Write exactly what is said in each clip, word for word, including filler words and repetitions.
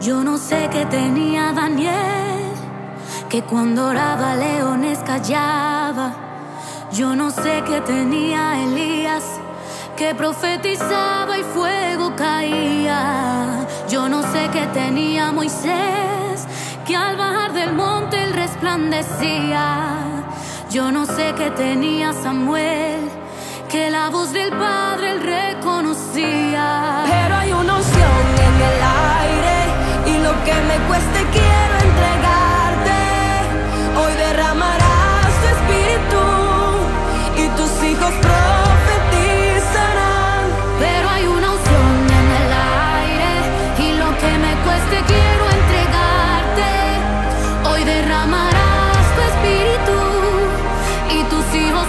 Yo no sé qué tenía Daniel, que cuando oraba leones callaba. Yo no sé qué tenía Elías, que profetizaba y fuego caía. Yo no sé qué tenía Moisés, que al bajar del monte él resplandecía. Yo no sé qué tenía Samuel, que la voz del Padre él reconocía. Pero hay una unción en el aire, y lo que me cueste quiero entregarte. Hoy derramarás tu espíritu y tus hijos profetizarán. Pero hay una unción en el aire, y lo que me cueste quiero entregarte. Hoy derramarás tu espíritu y tus hijos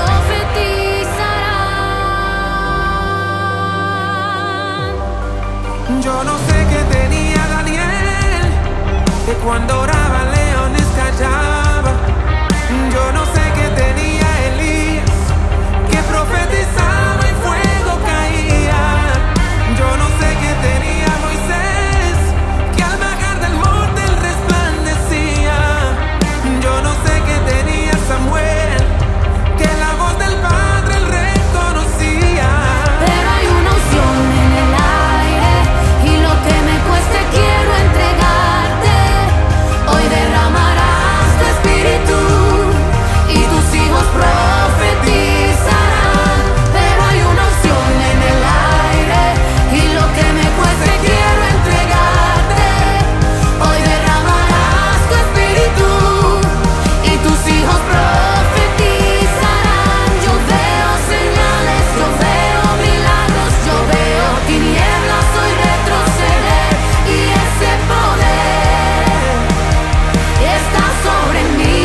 profetizarán. Yo no sé qué tenía Daniel, que cuando oraba leones callaba. Yo no sé qué tenía Elías, que profetizaba y fuego caía. Yo no sé qué tenía Moisés, que al bajar del monte él resplandecía. Yo no sé qué tenía Samuel, que la voz del Padre él reconocía. Pero hay una unción en el aire, y lo que me cueste quiero entregarte. Hoy derramarás tu espíritu y tus hijos profetizarán. Pero hay una unción en el aire, y lo que me cueste quiero entregarte. Hoy derramarás tu espíritu y tus hijos profetizarán. Yo veo señales, yo veo milagros, yo veo tinieblas hoy retroceder, y ese poder está sobre mí.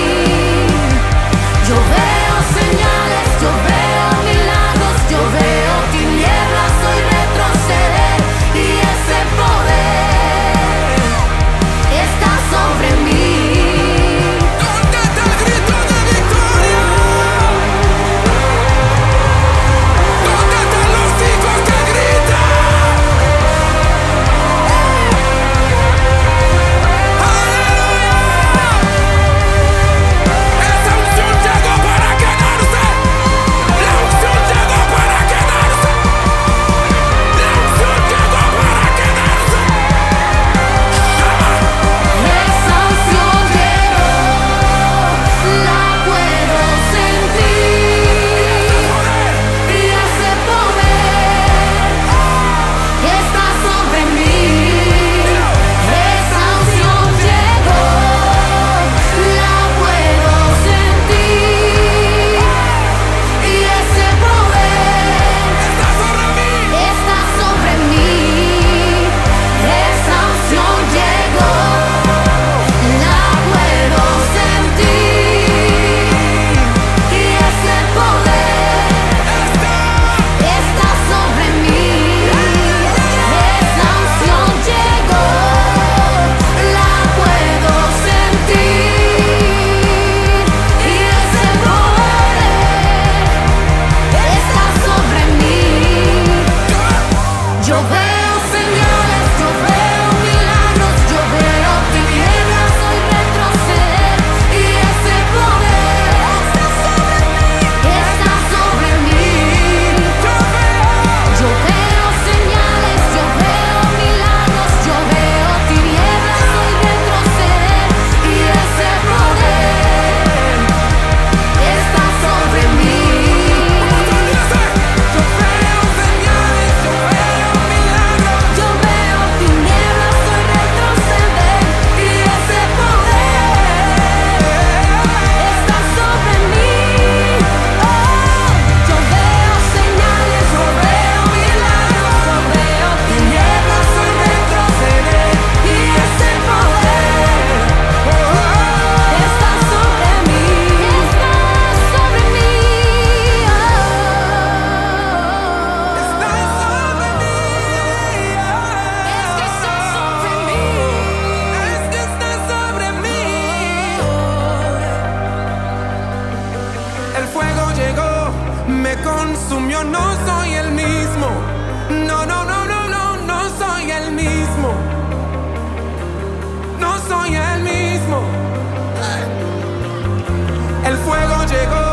Yo veo señales, yo veo milagros, yo veo tinieblas hoy retroceder, y ese poder está sobre mí. ¿Dónde está el grito de victoria? ¿Dónde están los hijos que gritan? ¡Aleluya! Esa unción llegó para quedarse. La unción llegó para quedarse. La unción llegó para quedarse. Esa unción llegó, la puedo sentir, y ese poder está sobre mí. Esa unción llegó, la puedo sentir, y ese poder Está sobre mí. está sobre mí. Esa unción llegó, la puedo sentir, y ese poder está sobre mí. Esa unción llegó, la puedo sentir, y ese poder está sobre mí. Yo veo señales, yo veo milagros, yo veo tinieblas hoy retroceder, y ese poder está sobre mí. Yo veo señales, yo veo milagros, yo veo tinieblas hoy retroceder, y ese poder está sobre mí. Yo veo señales, yo veo milagros. Yo veo tinieblas hoy retroceder, y ese poder está sobre mí. Oh, yo veo señales, yo veo milagros, yo veo tinieblas hoy retroceder, y ese poder está sobre mí. Está sobre mí. Está sobre mí. Es que está sobre mí. Es que está sobre mí. El fuego llegó, me consumió, no soy el mismo. No, no, no, no, no, no soy el mismo. soy el mismo. El fuego llegó